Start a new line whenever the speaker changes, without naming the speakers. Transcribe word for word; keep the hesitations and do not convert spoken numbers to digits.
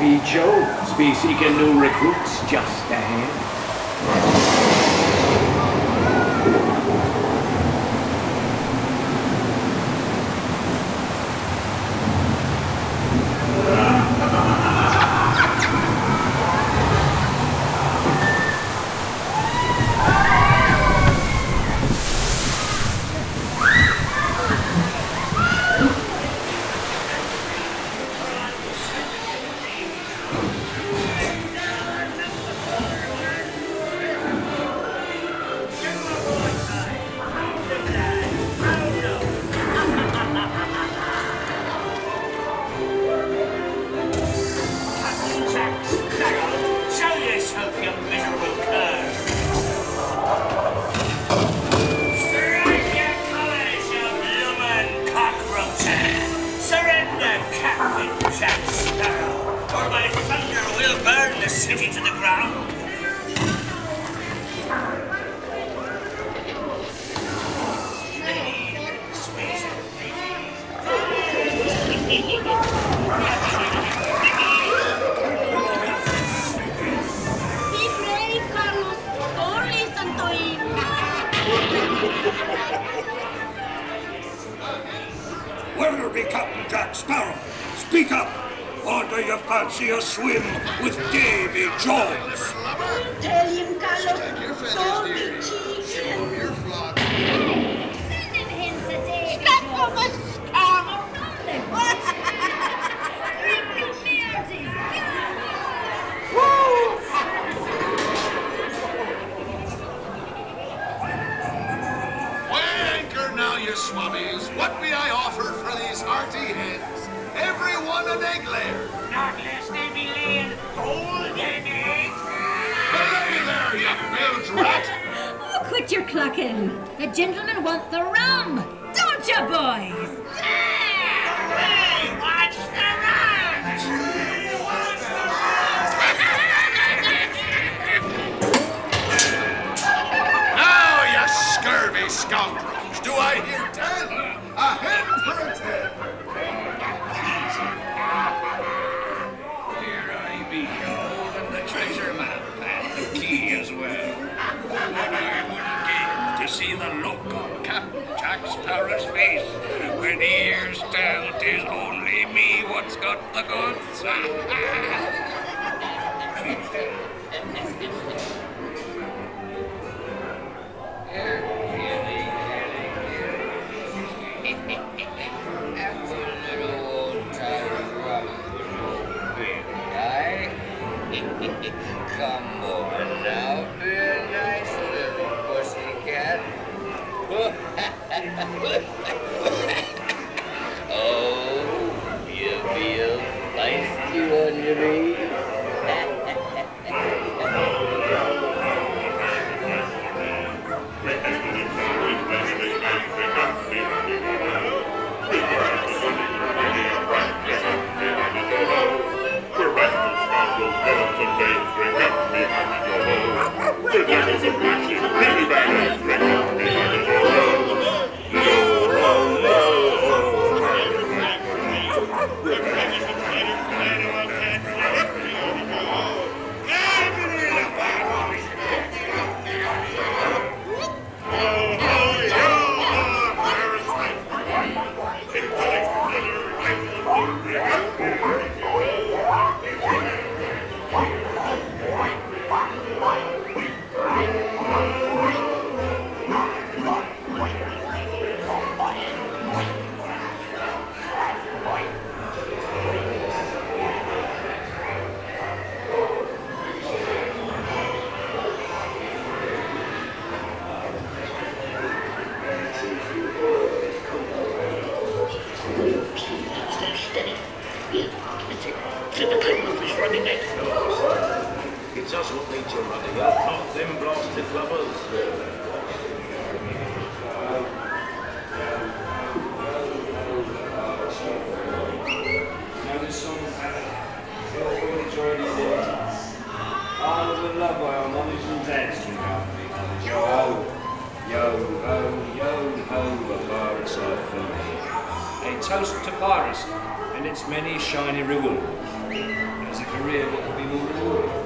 Davy Jones be seeking new recruits just ahead.
Where'll be Captain Jack Sparrow? Speak up! Or do you fancy a swim with Davy Jones?
Tell him, Carlos, don't be cheap.
Show your flock.
Send him hence a day. That woman scam!
Anchor now, you swabbies. What may I offer for these hearty heads? Every one an egg layer.
Not less they be laying golden eggs.
Belay there, you bilge rat.
Oh, quit your clucking. The gentlemen want the rum. Don't you, boys?
Hey, watch the runs! Watch the runs!
Now, you scurvy scoundrels, do I hear ten? A hen for a ten.
Here I be, holding the treasure map and the key as well. What I wouldn't give to see the look on Captain Jack Sparrow's face when he hears tell 'tis only me what's got the goods.
Come over now, be a nice little pussycat. Oh, you feel feisty on your knees?
It's us who need you, ruddy, not them blasted lovers. Now this song, you're already joining in. All of the love by our mummies and dads, you know. Yo, yo, ho, yo, ho, the bar it's off for me. It's
toast to Paris and its many shiny rewards. As a career, what could be more rewarding?